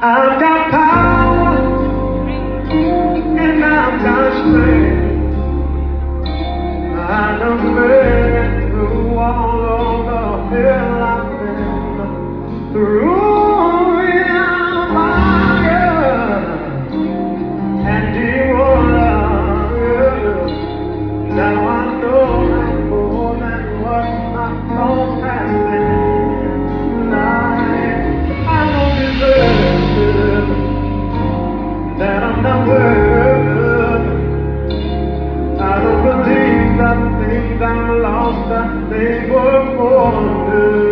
I've got power and I've got strength. I done made it through all of the hell I've been through. Yeah, fire and deep water. Now I know I'm more than what my thoughts have been like. I don't deserve that I'm not worth. I don't believe that things I've lost, that they were for good.